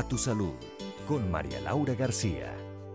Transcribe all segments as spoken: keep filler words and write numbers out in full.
tu salud con María Laura García.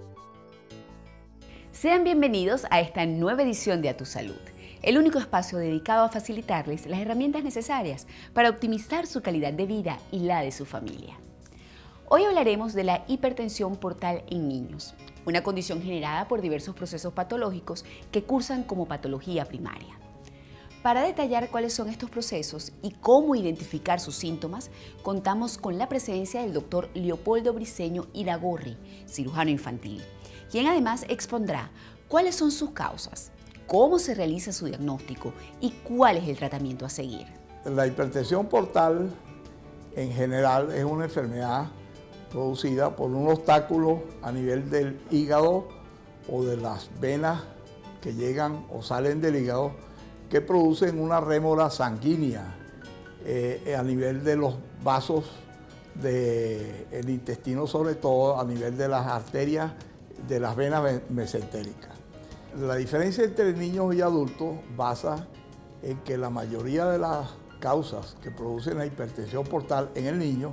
Sean bienvenidos a esta nueva edición de A Tu Salud, el único espacio dedicado a facilitarles las herramientas necesarias para optimizar su calidad de vida y la de su familia. Hoy hablaremos de la hipertensión portal en niños, una condición generada por diversos procesos patológicos que cursan como patología primaria. Para detallar cuáles son estos procesos y cómo identificar sus síntomas, contamos con la presencia del doctor Leopoldo Briceño Iragorri, cirujano infantil, quien además expondrá cuáles son sus causas, cómo se realiza su diagnóstico y cuál es el tratamiento a seguir. La hipertensión portal en general es una enfermedad producida por un obstáculo a nivel del hígado o de las venas que llegan o salen del hígado, que producen una rémora sanguínea eh, a nivel de los vasos del intestino, sobre todo a nivel de las arterias de las venas mesentéricas. La diferencia entre niños y adultos basa en que la mayoría de las causas que producen la hipertensión portal en el niño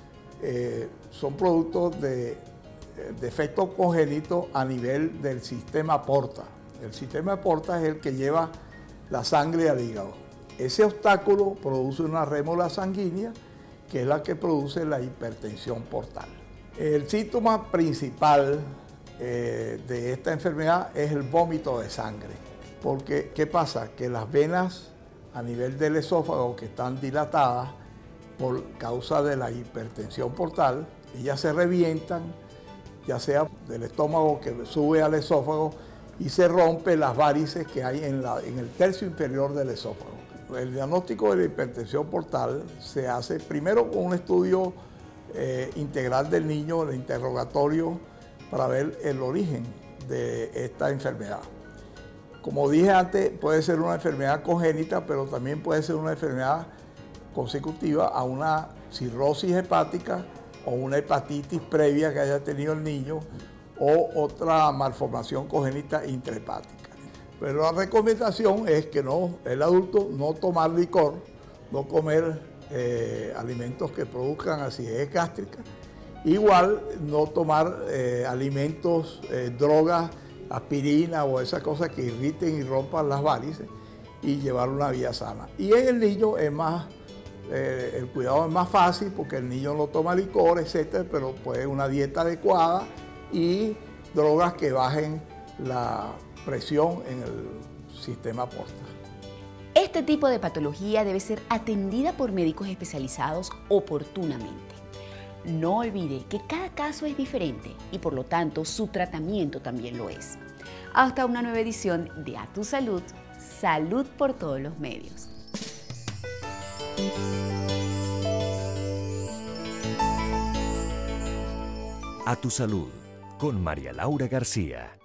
eh, son productos de defectos congénitos a nivel del sistema porta. El sistema porta es el que lleva la sangre al hígado. Ese obstáculo produce una rémora sanguínea que es la que produce la hipertensión portal. El síntoma principal eh, de esta enfermedad es el vómito de sangre. Porque, ¿qué pasa? Que las venas a nivel del esófago que están dilatadas por causa de la hipertensión portal, ellas se revientan, ya sea del estómago que sube al esófago, y se rompe las varices que hay en, la, en el tercio inferior del esófago. El diagnóstico de la hipertensión portal se hace primero con un estudio eh, integral del niño, el interrogatorio, para ver el origen de esta enfermedad. Como dije antes, puede ser una enfermedad congénita, pero también puede ser una enfermedad consecutiva a una cirrosis hepática o una hepatitis previa que haya tenido el niño, o otra malformación congénita intrahepática. Pero la recomendación es que no, el adulto no tomar licor, no comer eh, alimentos que produzcan acidez gástrica, igual no tomar eh, alimentos, eh, drogas, aspirina o esas cosas que irriten y rompan las varices, y llevar una vida sana. Y en el niño es más, eh, el cuidado es más fácil porque el niño no toma licor, etcétera, pero puede una dieta adecuada y drogas que bajen la presión en el sistema porta. Este tipo de patología debe ser atendida por médicos especializados oportunamente. No olvide que cada caso es diferente y por lo tanto su tratamiento también lo es. Hasta una nueva edición de A Tu Salud, salud por todos los medios. A Tu Salud con María Laura García.